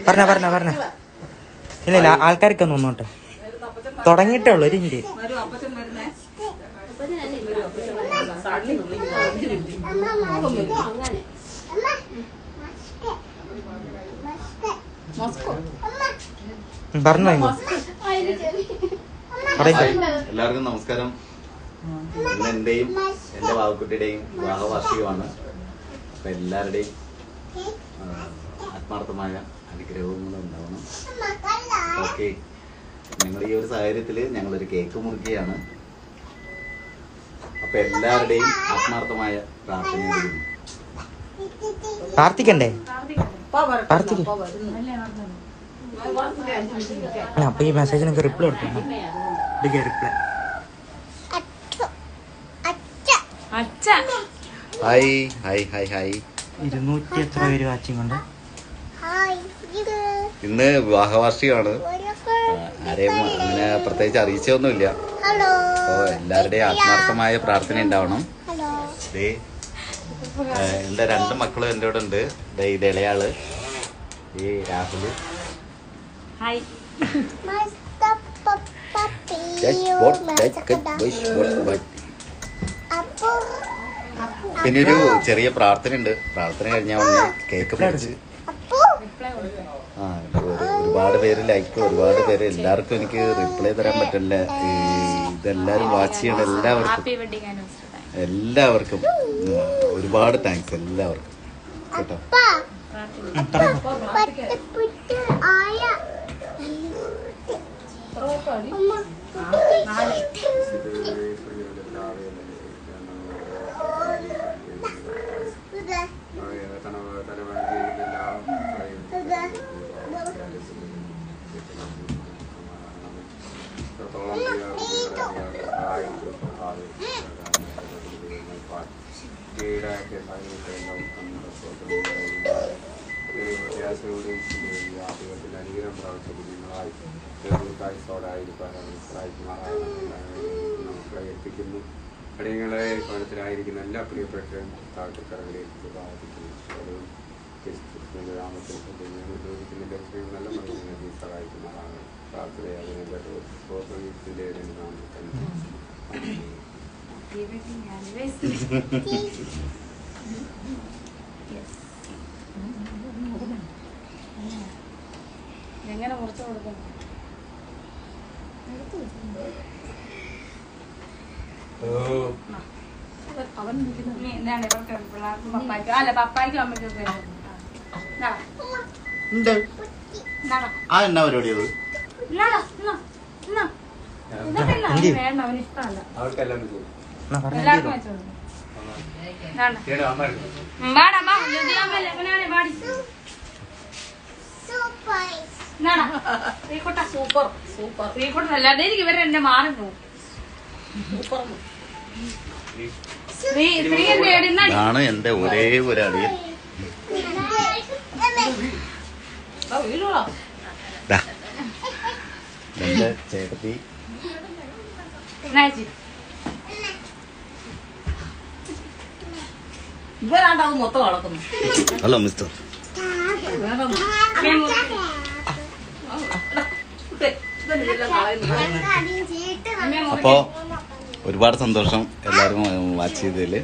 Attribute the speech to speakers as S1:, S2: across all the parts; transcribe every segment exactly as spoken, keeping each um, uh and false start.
S1: പറഞ്ഞ പറഞ്ഞ പറഞ്ഞ ഇല്ല ഇല്ല ആൾക്കാർക്ക് ഒന്ന് ഒന്നോട്ടെ തുടങ്ങിയിട്ടേ ഉള്ളൂ ഒരു മിനിറ്റ്. പറഞ്ഞോ.
S2: എല്ലാവർക്കും നമസ്കാരം. ഇന്ന് എന്റെയും എന്റെ വാവക്കുട്ടിയുടെയും വിവാഹ വാർഷികമാണ്. അപ്പൊ എല്ലാവരുടെയും ആത്മാർത്ഥമായ അനുഗ്രഹങ്ങളും ഉണ്ടാവണം. ഓക്കെ, ഞങ്ങൾ ഈ ഒരു സാഹചര്യത്തില് ഞങ്ങളൊരു കേക്ക് മുറിക്കുകയാണ്. അപ്പൊ എല്ലാവരുടെയും ആത്മാർത്ഥമായ പ്രാർത്ഥനയും
S1: പ്രാർത്ഥിക്കണ്ടേ? അപ്പൊ ഈ മെസ്സേജിനൊക്കെ റിപ്ലൈ കൊടുക്കണം. Reply
S2: hi hi hi hi.
S1: ഇരുന്നൂറ്റി എത്ര പേര് വാച്ചിങ് ഉണ്ട്.
S2: ഇന്ന് വിവാഹ വാർഷികമാണ്. ആരെയും അങ്ങനെ പ്രത്യേകിച്ച് അറിയിച്ചൊന്നുമില്ല. അപ്പോ എല്ലാവരുടെയും ആത്മാർത്ഥമായ പ്രാർത്ഥന ഉണ്ടാവണം. എന്റെ രണ്ട് മക്കളും എൻ്റെ കൂടെ ഉണ്ട്. ഇത് ഇളയാള് ഈ രാഹുല്. പിന്നെ ഒരു ചെറിയ പ്രാർത്ഥന ഉണ്ട്. പ്രാർത്ഥന കഴിഞ്ഞാൽ ഉടനെ കേക്ക് മുറിച്ച് ആ ഒരുപാട് പേര് ലൈക്ക്, ഒരുപാട് പേര്, എല്ലാവർക്കും എനിക്ക് റിപ്ലൈ തരാൻ പറ്റില്ല. ഇതെല്ലാവരും വാച്ച് ചെയ്യണം. എല്ലാവർക്കും എല്ലാവർക്കും ഒരുപാട് താങ്ക്സ് എല്ലാവർക്കും കേട്ടോ. അനുഗ്രഹം പ്രാപിച്ച കുഞ്ഞുങ്ങളായി നമുക്ക് എത്തിക്കുന്നു. അടിയങ്ങളെ ഭവനത്തിലായിരിക്കുന്ന എല്ലാ പ്രിയപ്പെട്ടവരും താഴ്ത്തക്കരകളിലേക്ക് ബാധിക്കുന്നു. രാമത്തിൽ ഞങ്ങൾ ചോദിക്കുന്നില്ല. നല്ല മനുഷ്യനെ സഹായിക്കുന്നതാണ് പ്രാർത്ഥനയാകുന്ന
S3: എങ്ങനെ മുറിച്ചു കൊടുക്കണം? എന്താണ് ഇവർക്ക് പിള്ളേർക്കും പപ്പായ്ക്കും അല്ല പപ്പായ്ക്കും അമ്മയ്ക്കും ഒക്കെ
S2: എന്നാ പരിപാടി?
S3: വേണ്ട, അവന് ഇഷ്ടമല്ല. എല്ലാവർക്കും വെച്ചോളൂ. സൂപ്പർ സൂപ്പർ ശ്രീകുട്ടൻ അല്ലാതെ എനിക്ക് ഇവരെ എന്നെ മാറി പോകും.
S2: ആണ് എന്റെ ഒരേ ഒരാളി. എന്റെ ചേട്ടത്തി
S3: ഇവരാണ്ടാവും മൊത്തം വളർത്തുന്നു.
S2: Hello mister. അപ്പോ ഒരുപാട് സന്തോഷം എല്ലാവരും വാച്ച് ചെയ്തതില്.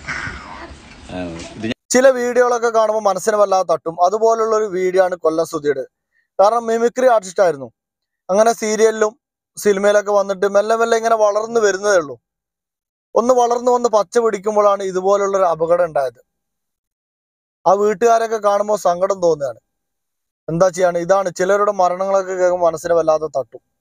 S4: ചില വീഡിയോകളൊക്കെ കാണുമ്പോൾ മനസ്സിന് വല്ലാതെ തട്ടും. അതുപോലുള്ള ഒരു വീഡിയോ ആണ് കൊല്ലം സുധിയുടെ. കാരണം മിമിക്രി ആർട്ടിസ്റ്റ് ആയിരുന്നു. അങ്ങനെ സീരിയലിലും സിനിമയിലൊക്കെ വന്നിട്ട് മെല്ലെ മെല്ലെ ഇങ്ങനെ വളർന്നു വരുന്നതേ ഉള്ളൂ. ഒന്ന് വളർന്നു വന്ന് പച്ച പിടിക്കുമ്പോഴാണ് ഇതുപോലുള്ളൊരു അപകടം ഉണ്ടായത്. ആ വീട്ടുകാരൊക്കെ കാണുമ്പോൾ സങ്കടം തോന്നുകയാണ്. എന്താ ചെയ്യാണ്, ഇതാണ് ചിലരുടെ മരണങ്ങളൊക്കെ കേൾക്കുമ്പോൾ മനസ്സിന് വല്ലാതെ തട്ടും.